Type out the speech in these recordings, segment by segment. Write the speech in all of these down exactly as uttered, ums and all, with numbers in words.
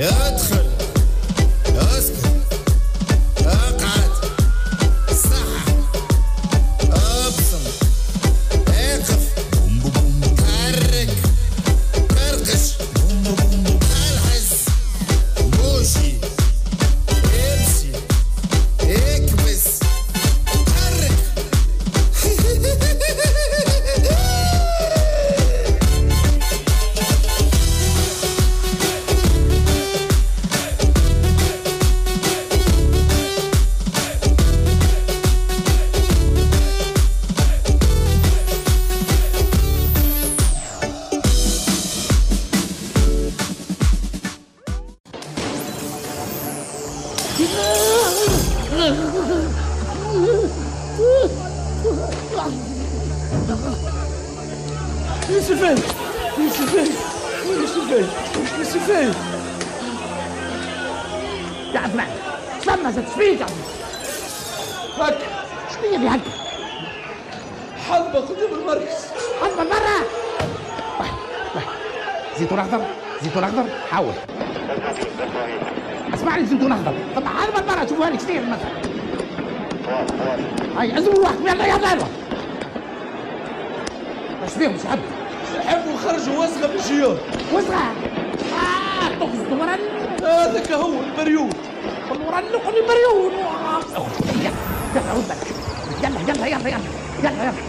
ادخل اسكت اقعد صح ابصم اقف حرك قرقش الحس موشي امشي اكبس حرك يوسفين يوسفين يوسفين يوسفين يا عثمان لما زدت فيك يا عثمان هك شنو اللي هك؟ حلبة قدام المركز حلبة برا واحد واحد زيتون اخضر زيتون اخضر حاول اسمعني زيتون اخضر طب حلبة برا شوفوا لي كثير مثلا هاي عزموا واحد يلا يلا يلا ايش فيهم مش حب حبوا خرجوا وسخة من الجيار وسخة اه تقصد ورا هذاك هو البريود ورا اللقم البريود يلا يلا رد بالك يلا يلا يلا يلا يلا يلا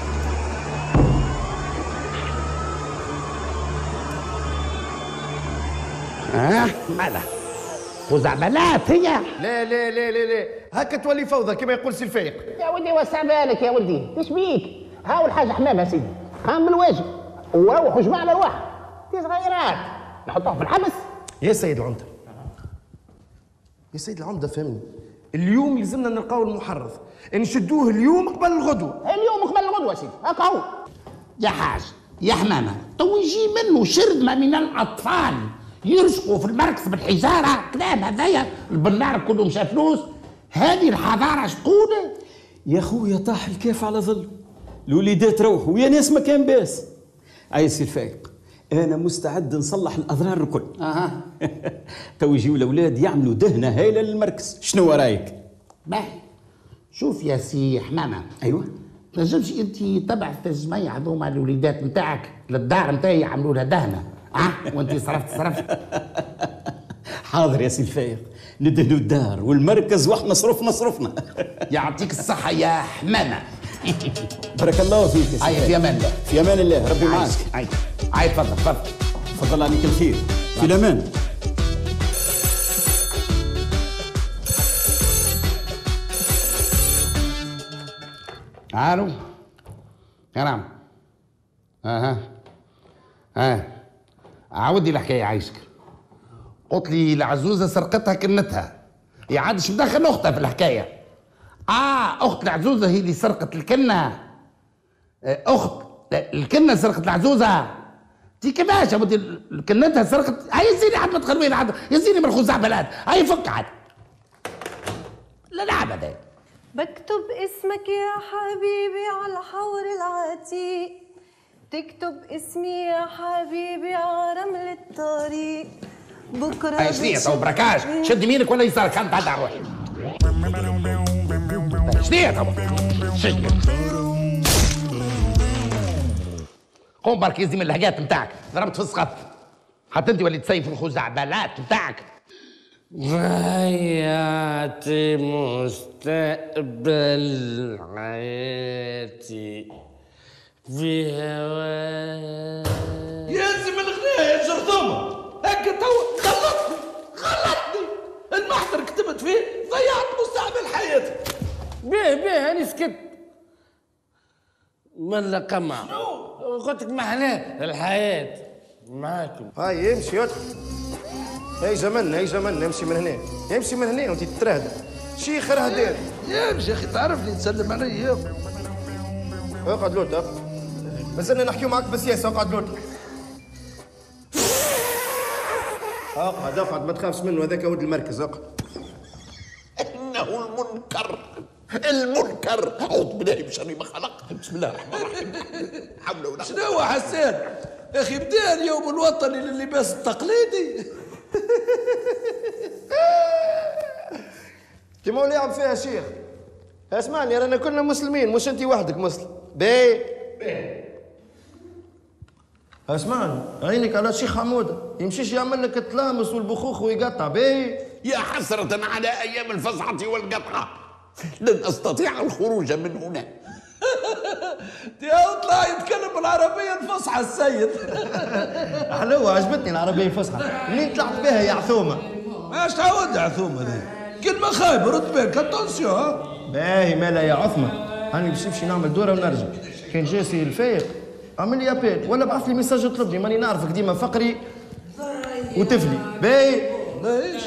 اه ماذا خزعبلات هي لا لا لا لا لا هكا تولي فوضى كما يقول سي الفايق. يا ولدي وسع بالك يا ولدي ايش بيك؟ هاول حاجه حمامها سيدي قام بالواجب وروح وجمع له واحد دي صغيرات نحطوه في الحبس. يا سيد العمده يا سيد العمده فهمني، اليوم يلزمنا نلقاو المحرض نشدوه اليوم قبل الغدوه. اليوم قبل الغدوه سيدي هكا هو. يا حاج يا حمامه تو يجي منه شرذمه من الاطفال يرشقوا في المركز بالحجاره كلام هذايا البنار كلهم شاف فلوس. هذه الحضاره شقوده يا خويا طاح الكيف على ظل الوليدات روحوا ويا ناس ما كان باس. اي سي الفايق انا مستعد نصلح الاضرار الكل. اها تو يجيو الاولاد يعملوا دهنه هايله للمركز. شنو رايك؟ باهي شوف يا سي حمامه ايوه تنجمش انت تبعث الجميع هذوما الوليدات نتاعك للدار نتاعي يعملوا لها دهنه اه وانت صرفت صرفت. حاضر يا سي الفايق ندهنوا الدار والمركز واحنا صرفنا صرفنا. يعطيك الصحه يا حمامه. بارك الله فيك يا سي هيا في امان الله. في امان الله ربي معاك. هيا هيا تفضل تفضل تفضل عليك الخير في الامان. الو كلام اها اه عودي الحكايه عايشك. قلت لي العزوزه سرقتها كنتها يا عاد ايش مدخل اختها في الحكايه؟ اه اخت العزوزه هي اللي سرقت الكنه. اخت الكنه سرقت العزوزه. انت كيفاش يا ودي كنتها سرقت؟ هاي زيني عاد ما تخربين عاد يا زيني من الخزعبلات هاي فك عاد. لا لعب هذا. بكتب اسمك يا حبيبي على الحور العتيق تكتب اسمي يا حبيبي على رمل الطريق بكره. هاي شنية تو بركاش شد يمينك ولا يسارك انت تعال روح. شنية تو شنية قوم برك يزي من اللهجات نتاعك ضربت في السقط حتى انت وليت تسيف الخزعبلات نتاعك. حياتي مستقبل حياتي في هواك. يلزم الغناء يا جرثومة هكا تو غلطني غلطني المحضر كتبت فيه ضيعت مستقبل حياتي. بيه بيه أنا سكت ملا قمع قلت لك محلاه الحياة معاكم. هاي امشي يدخل هاي زمننا هاي زمننا امشي من هنا امشي من هنا وانت تترهدى شي خير هدير. يمشي يا اخي تعرفني تسلم علي. اقعد لوت اقعد مازلنا نحكيو معاك بالسياسه. اقعد لوت اقعد اقعد ما تخافش منه هذاك ولد المركز. اقعد. انه المنكر المنكر اعوذ بالله من شر ما خلق بسم الله الرحمن الرحيم. حول ولا قوه. شنو حسان يا اخي بدا اليوم الوطني لللباس التقليدي. كيما هو اللي يلعب فيها شيخ. اسمعني رانا كلنا مسلمين مش انت وحدك مسلم. باهي باهي اسمعني عينك على الشيخ حموده يمشيش يعمل لك التلامس والبخوخ ويقطع. باهي يا حسرة على أيام الفزعة والقطعة، لن أستطيع الخروج من هنا. يا اطلع يتكلم بالعربية الفصحى السيد. حلوة عجبتني العربية الفصحى، منين طلعت بها يا عثومة؟ ايش تعود يا عثومة ذي؟ كلمة خايبة رد بالك اتونسيون ها؟ باهي مالا يا عثمة، أنا باش نمشي نعمل دورة ونرجع، كان جاسي الفايق عمل لي ابيل ولا بعث لي ميساج يطلبني، ماني نعرفك ديما فقري وتفلي. باهي ليش؟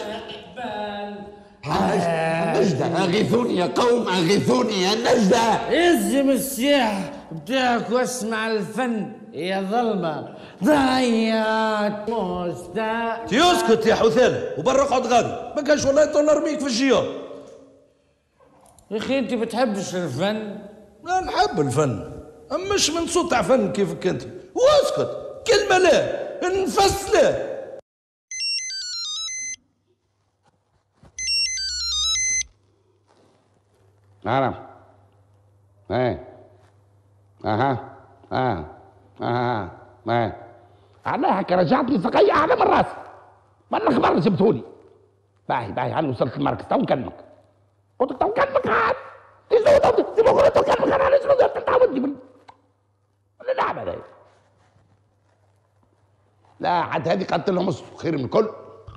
نجدة أغيثوني يا قوم، أغيثوني يا نجدة. ازم السياح بتاعك واسمع الفن يا ظلمة ضيعت مستا. يسكت يا حثالة وبرا اقعد غادي، ما كانش والله يطول نرميك في الجيار. يا اخي انت بتحبش الفن؟ لا نحب الفن، أما مش من صوت تاع فن كيفك انت. واسكت كلمة لا نفس لا. نعم. ايه اها اه اها ايه على هكا رجعتني سقية اعلى من راسي. ما الاخبار اللي جبتهولي. باهي باهي هاني وصلت المركز تو نكلمك. قلت لك تو نكلمك عاد. تزود تبغى نقول تو نكلمك انا ليش نقدر تعودني من ولا لعبة هذه. لا عاد هذه قالت لهم اصبروا خير من الكل.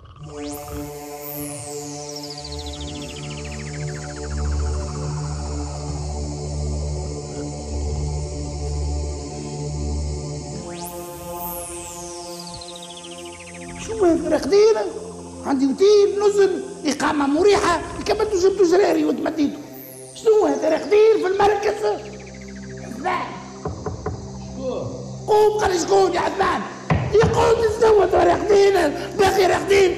شو هيك راقدين؟ عندي اوتيل نزل اقامه مريحه كملتوا جبتوا زراري وتمديتوا. شنو هذا راقدين في المركز؟ عثمان قوم قال شكون يا عثمان؟ يقوم تزود راقدين باقي راقدين.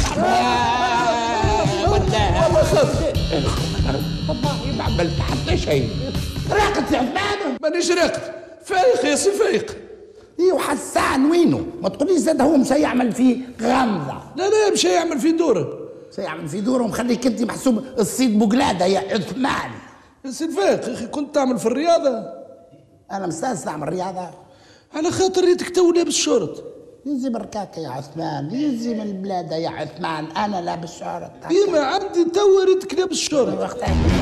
والله خف والله ما عملت حتى شيء. راقد يا عثمان؟ مانيش راقد، فايق يا سي فايق. ايوا حسان وينه؟ ما تقوليش زاد هو مشى يعمل فيه غمضه. لا لا مشى يعمل في دوره. مشى يعمل في دوره ومخليك انت محسوب الصيد بقلاده يا عثمان. يا سي فايق يا اخي كنت تعمل في الرياضه. انا مستانس نعمل رياضه على خاطر ريتك تو لابس شورت. يلزم الركاكه يا عثمان، يلزم البلاده يا عثمان، انا لابس شورت. ديما عندي تو ريتك لابس شورت.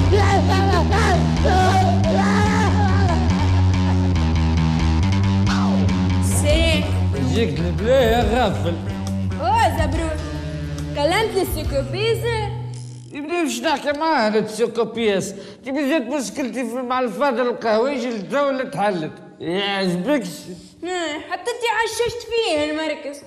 سيك يجيك البلا يا غافل. اوه زبروت كلمت السيكوبيزة. يبدا باش نحكي معاه هذا السيكوبياس، تبي زاد مشكلتي في مع الفاضل القهويجي الدولة تحلت، يعجبكش؟ حتى انت عششت فيه المركز.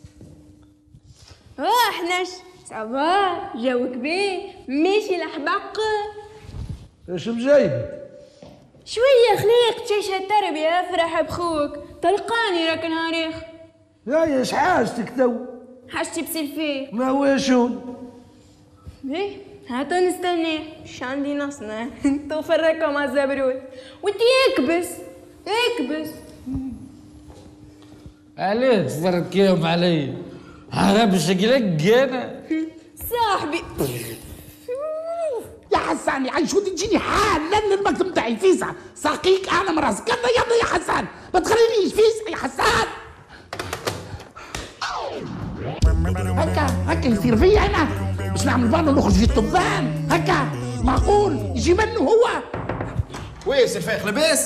اه احناش صباح جو كبير ماشي لحبق. ايش مجايبك؟ شوية خليق تشيش التربية افرح بخوك تلقاني راك نهاريخ. يا ايش حاجتك تو؟ حاجتي بسلفيه. ما هو شون؟ ايه هاتو نستناه مش عندي نصنا. انتو فرقوا مع الزبروت وانت اكبس اكبس. عليه تفركيهم علي؟ انا بشكلك انا صاحبي. يا حسان يا عيش ودي تجيني حالا للمكتب بتاعي فيسع ساقيك انا من راسك. يلا يلا يا حسان ما تخلينيش فيسع يا حسان. هكا هكا يصير فيا انا باش نعمل بالو نخرج في الطبان هكا معقول يجي منه هو؟ وين سي فايق لاباس؟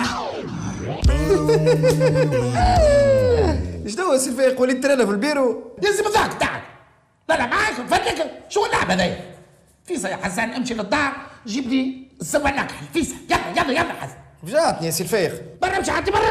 ايش دوا سي فايق وليت ترانا في البيرو؟ يلزم ذاك تاعك. لا لا معاك فدك شو اللعبه هذيا؟ فيسا يا حسان امشي للدار جيب لي السبع نكحل فيسا يلا يلا يلا حسن. فجعتني يا سي الفايق. برا امشي عادي برا.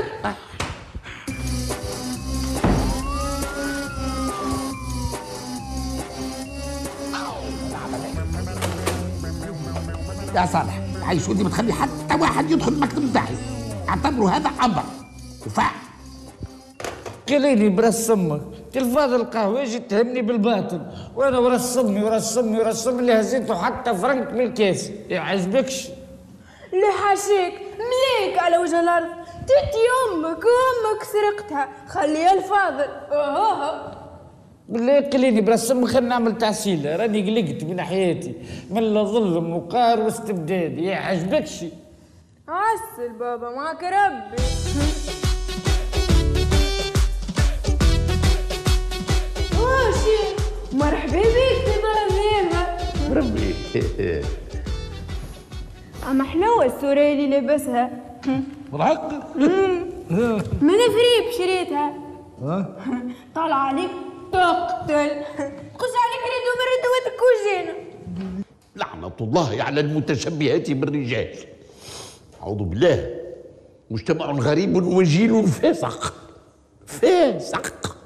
يا صالح عايش ودي ما تخلي حتى واحد يدخل المكتب بتاعي. اعتبره هذا امر وفاء. كليني براس امك، تلفاظ القهويجي تهمني بالباطل، وانا وراس امي وراس امي وراس امي اللي هزيته حتى فرنك من الكاس، يعجبكش؟ اللي حاشيك مليك على وجه الارض. تتي امك وامك سرقتها خليها الفاضل. اوه بالله خليني برسم خلينا نعمل تعسيله، راني قلقت من حياتي من ظلم وقهر واستبداد. يا عجبكش؟ عسل بابا معك ربي. واشي مرحبا بيك في دار النعمة. ربي. أما حلوة السورية اللي لابسها. بالحق من فريب شريتها. طالع عليك تقتل. قص عليك ريدو من ردوات الكوجينة. لعنة الله على المتشبهات بالرجال. أعوذ بالله. مجتمع غريب وجيل فاسق. فاسق.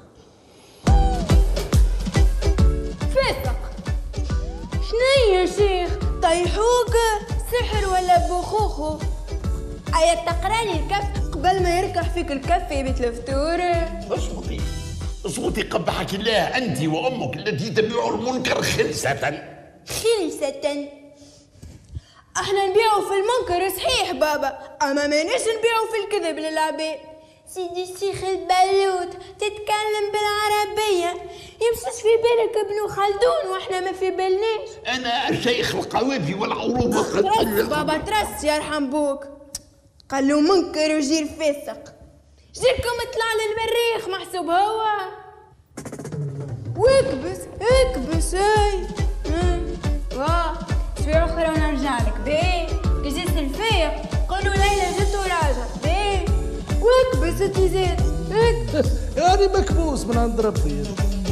فاسق. شنو يا شيخ؟ طيحوك سحر ولا بخوخو؟ أيا تقرا لي الكف قبل ما يركح فيك الكف يبيت الفطور. اصمتي اصمتي قبحك الله أنت وأمك التي تبيع المنكر خلسة. خلسة؟ احنا نبيعوا في المنكر صحيح بابا، اما ماناش نبيعوا في الكذب للعباد. سيدي الشيخ البلوت تتكلم بالعربية، يمسش في بالك ابن خلدون واحنا ما في بالناش. أنا الشيخ القوافي والعروبة. ترس بابا ترس يرحم بوك. قالوا منكر وجيل فاسق. جيلكم طلع للمريخ محسوب هو. واكبس اكبس هاي. واه شوي اخرى ونرجع لك بيه. كي جيت الفيق قولوا ليلى جت وراجع بيه. واكبس انتي زيد اكبس. يعني مكبوس من عند ربي.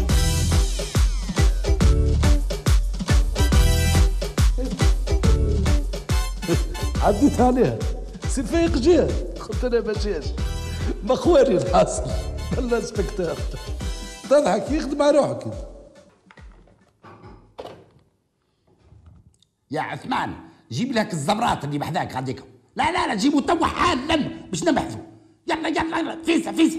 عديت عليها سي الفايق جا قلت انا ما جاش مخواري الحاصل ولا سبكتاكل تضحك يخدم على روحك. يا عثمان جيب لك الزبرات اللي بحذاك هذيك. لا لا لا جيبوا توا حالا باش نبحثوا. يلا يلا يلا فيسا فيسا.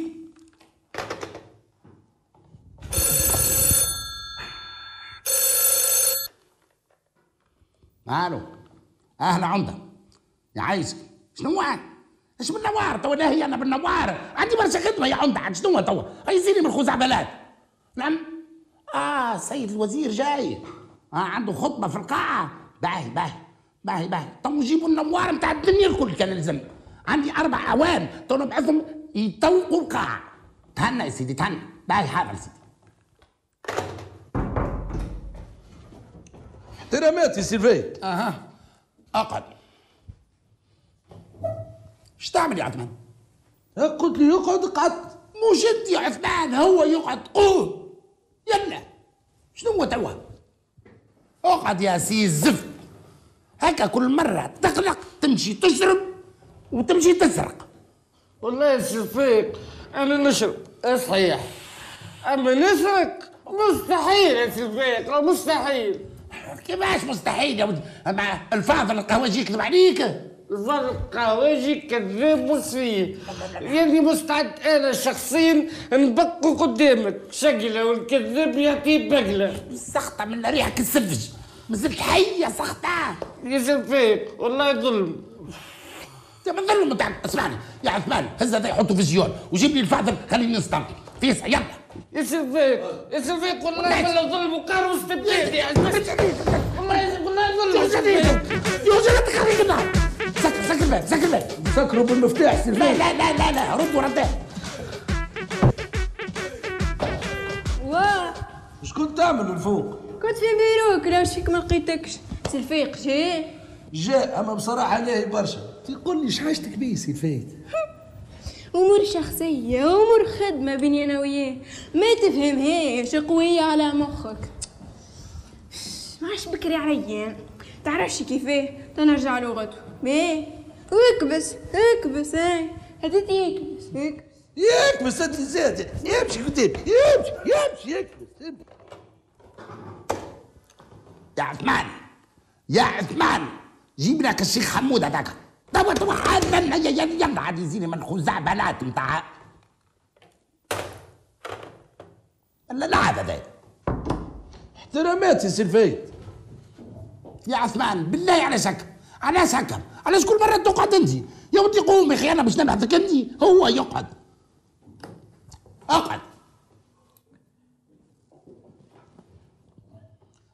الو اهلا عمده يا عايزك. شنو ايش بالنوار توا؟ ناهي انا بالنوار عندي برشا خدمه يا عمده. عاد شنو توا؟ هيزيني من الخزعبلات. نعم اه سيد الوزير جاي. اه عنده خطبه في القاعه. باهي باهي باهي باهي. تو جيبوا النوار نتاع الدنيا الكل كان لازم. عندي اربع اوان تو نبعثهم يطوقوا القاعه. تهنى يا سيدي تهنى. باهي حاضر سيدي. احترامات يا سيلفي. اها اقعد. ايش تعمل يا عثمان؟ قلت لي يقعد قعدت. مش انت يا عثمان هو يقعد. قوم يلا. شنو هو توا؟ اقعد يا سي الزفت. هكا كل مرة تقلق تمشي تشرب وتمشي تسرق. والله يا شفيق انا نشرب صحيح، اما نسرق مستحيل يا شفيق مستحيل. كيفاش مستحيل يا ودي؟ اما الفاضل القهوجي يكذب عليك. الفاضل القهوجي كذاب وسفيه. يعني مستعد انا شخصيا نبقوا قدامك شقله والكذاب يعطيه بقله. سخطة من ريحك السفج. مازلت حي يا سخطة يا شفيق والله ظلم. انت من ظلم انت. اسمعني يا عثمان هز هذا يحطه في الجيون وجيب لي الفاضل خليني نستنقي. فيسع يلا. يا شفيق يا شفيق والله ولا ظلم وقهر واستبداد يا والله والله ظلم يا وجهك خليك النار. سكر سكر الباب سكر الباب. سكروا بالمفتاح سيلفي. لا لا لا لا لا ردوا رداه. واه اش كنت تعمل الفوق؟ كنت في بيروك راه فيك ما لقيتكش. سي الفيق جي. جاء اما بصراحه لاهي برشا. تقول لي شحاجتك بيه سيلفي؟ امور شخصيه امور خدمه بيني انا وياه ما تفهمهاش قويه على مخك. معاش بكري عريان تعرفش كيفاه تنرجع لغته بيه. واكبس اكبس هاي هديت يكبس اكبس يكبس انت زاد يمشي قدامي يمشي يمشي يكبس. يا عثمان يا عثمان جيب لك الشيخ حمود هذاك توا توا حالا. يلا عاد يزيني من الخزعبلات نتاع. لا لا هذا احترامات يا سيلفي. يا عثمان بالله علاش هكا؟ علاش هكا؟ علاش كل مرة تقعد انت؟ يا ودي قوم يا اخي انا باش نبعثك انت. هو يقعد. اقعد.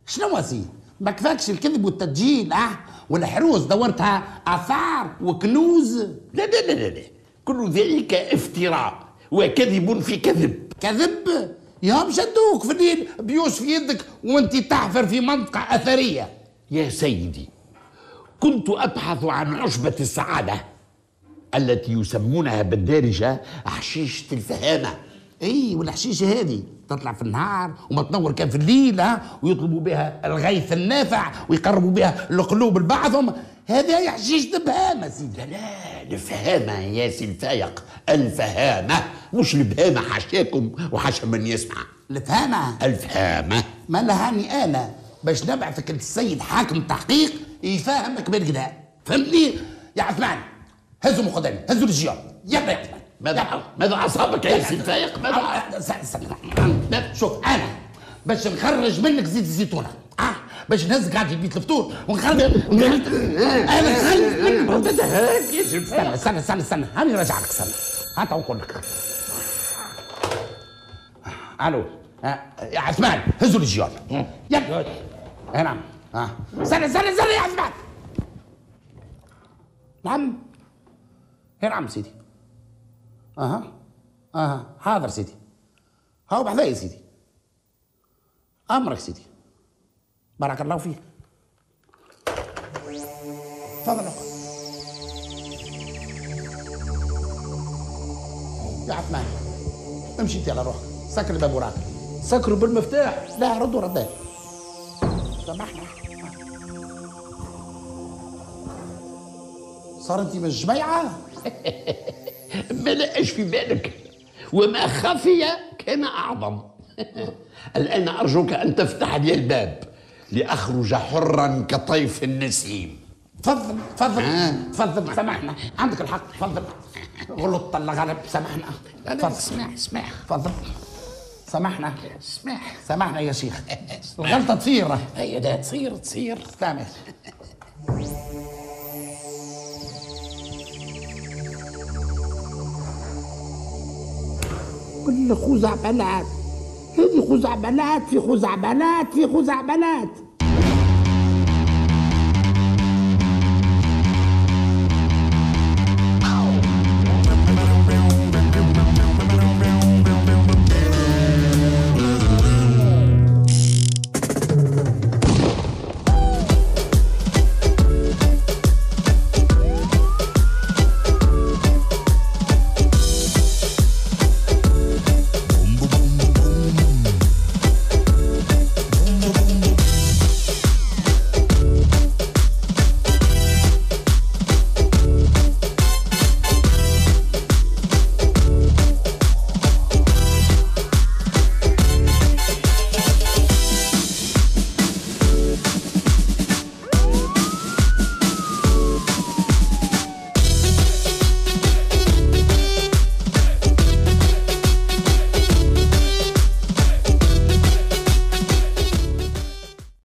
شنو سيدي؟ ما كفاكش الكذب والتسجيل اه والحروس دورتها اثار وكنوز. لا لا لا لا, لا. كل ذلك افتراء وكذب في كذب. كذب؟ يا شدوك في الليل بيوش في يدك وانت تحفر في منطقة أثرية. يا سيدي كنت أبحث عن عشبة السعادة التي يسمونها بالدارجة حشيشة الفهامة. اي والحشيشه هذه تطلع في النهار وما تنور كان في الليل ها ويطلبوا بها الغيث النافع ويقربوا بها القلوب لبعضهم. هذه هي حشيشه الفهامه سيدي. لا الفهامة يا سي الفايق، الفهامة مش البهامة حاشاكم وحاشا من يسمع. الفهامه الفهامة ما لهاني انا باش نبعثك للسيد حاكم تحقيق يفهمك بالكدا فهمتني يا عثمان. هزوا مقدمي هزوا الرجال يلا يا عثمان. ماذا ماذا أصابك يا سي الفايق؟ ماذا؟ شوف انا باش نخرج منك زيت الزيتونه اه باش نهزك عندي بيت الفطور ونخرج انا نخرج منك. استنى استنى استنى استنى هاني راجع لك استنى هات نقول لك. الو آه. يا عثمان هزوا الرجال يلا. اي نعم اه استنى استنى استنى يا عثمان. نعم اي نعم سيدي. اها اها حاضر سيدي. هاو بحذايا سيدي. امرك سيدي. بارك الله فيك. تفضل يا عثمان امشي انت على روحك سكر الباب وراك. سكروا بالمفتاح. لا ردوا ردات. سامحنا صار انت من الجميعه. ما لقاش في بالك وما خفي كان أعظم. الآن أرجوك أن تفتح لي الباب لأخرج حرا كطيف النسيم. تفضل تفضل تفضل سامحنا عندك الحق تفضل. غلط الله غلب سامحنا. لا اسمح اسمح تفضل سامحنا اسمح سامحنا يا شيخ. الغلطة تصير. هي ده تصير تصير سامح. كل خزعبلات هذه خزعبلات في خزعبلات في خزعبلات.